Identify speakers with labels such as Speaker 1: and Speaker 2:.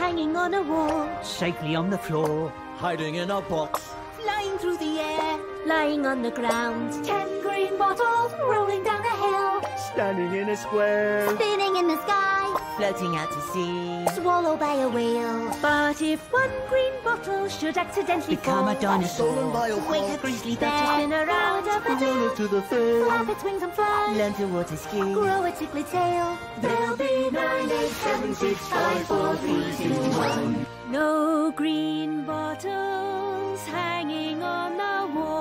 Speaker 1: hanging on a wall,
Speaker 2: safely on the floor,
Speaker 3: hiding in a box,
Speaker 1: flying through the air, lying on the ground. 10 green bottles rolling down a hill,
Speaker 3: standing in a square,
Speaker 1: spinning in the sky,
Speaker 2: floating out to sea,
Speaker 1: swallowed by a whale. But if one green bottle should accidentally
Speaker 2: become
Speaker 1: fall,
Speaker 2: a dinosaur,
Speaker 3: stolen by a
Speaker 2: wake a
Speaker 3: fox,
Speaker 2: grizzly
Speaker 1: to
Speaker 2: bear,
Speaker 1: spin around a
Speaker 3: run
Speaker 1: bit,
Speaker 3: up to the fair,
Speaker 1: flap its wings and fly,
Speaker 2: learn to water ski,
Speaker 1: grow a tickly tail. There'll be 9, 8, 7, 6, 5, 4, 3, 2, 1. No green bottles hanging on the wall.